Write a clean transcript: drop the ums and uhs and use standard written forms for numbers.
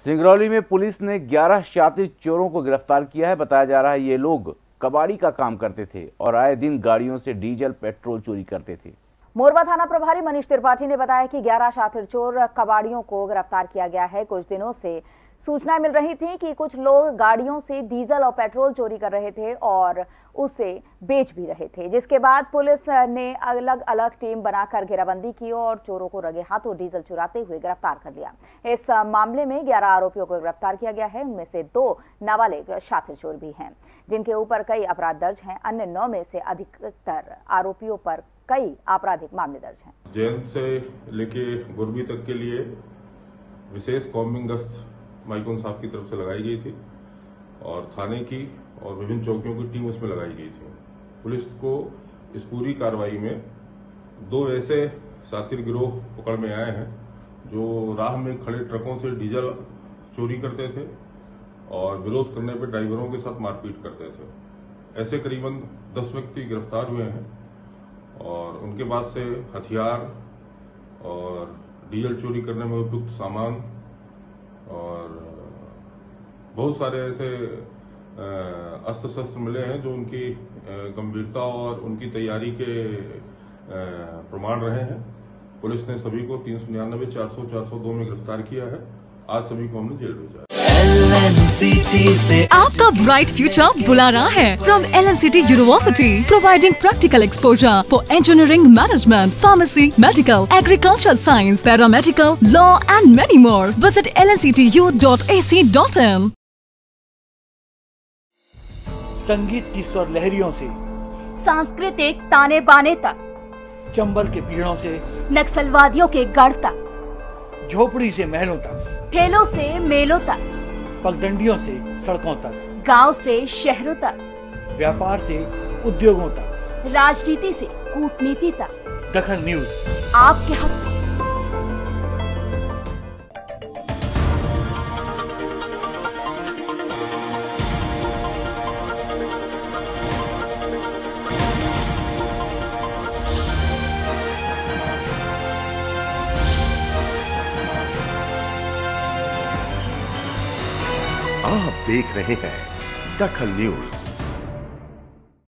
सिंगरौली में पुलिस ने 11 शातिर चोरों को गिरफ्तार किया है। बताया जा रहा है ये लोग कबाड़ी का काम करते थे और आए दिन गाड़ियों से डीजल पेट्रोल चोरी करते थे। मोरबा थाना प्रभारी मनीष त्रिपाठी ने बताया कि 11 शातिर चोर कबाड़ियों को गिरफ्तार किया गया है। कुछ दिनों से सूचना मिल रही थी कि कुछ लोग गाड़ियों से डीजल और पेट्रोल चोरी कर रहे थे और उसे बेच भी रहे थे, जिसके बाद पुलिस ने अलग अलग टीम बनाकर घेराबंदी की और चोरों को रंगे हाथों डीजल चुराते हुए गिरफ्तार कर लिया। इस मामले में 11 आरोपियों को गिरफ्तार किया गया है। उनमें से 2 नाबालिग शातिर चोर भी हैं, जिनके ऊपर कई अपराध दर्ज हैं। अन्य 9 में से अधिकतर आरोपियों पर कई आपराधिक मामले दर्ज हैं। जैन से लेके गुरबी तक के लिए विशेष कॉम्बिंग गश्त माइकोन साहब की तरफ से लगाई गई थी और थाने की और विभिन्न चौकियों की टीम उसमें लगाई गई थी। पुलिस को इस पूरी कार्रवाई में 2 ऐसे शातिर गिरोह पकड़ में आए हैं जो राह में खड़े ट्रकों से डीजल चोरी करते थे और विरोध करने पर ड्राइवरों के साथ मारपीट करते थे। ऐसे करीबन 10 व्यक्ति गिरफ्तार हुए हैं और उनके पास से हथियार और डीजल चोरी करने में उपयुक्त सामान और बहुत सारे ऐसे अस्त्र शस्त्र मिले हैं जो उनकी गंभीरता और उनकी तैयारी के प्रमाण रहे हैं। पुलिस ने सभी को 399, 400, 402 में गिरफ्तार किया है। आज सभी को हमने जेल भेजा है। LNCT से आपका ब्राइट फ्यूचर बुला रहा है। From LNCT University, providing practical exposure for engineering, management, pharmacy, medical, agricultural science, paramedical, law and many more. Visit lnctu.ac.in। संगीत की स्वर लहरियों से सांस्कृतिक ताने बाने तक, चंबल के पीड़ों से नक्सलवादियों के गढ़ तक, झोपड़ी से महलों तक, ठेलों से मेलों तक, पगडंडियों से सड़कों तक, गांव से शहरों तक, व्यापार से उद्योगों तक, राजनीति से कूटनीति तक, दखल न्यूज आपके हक में। आप देख रहे हैं दखल न्यूज।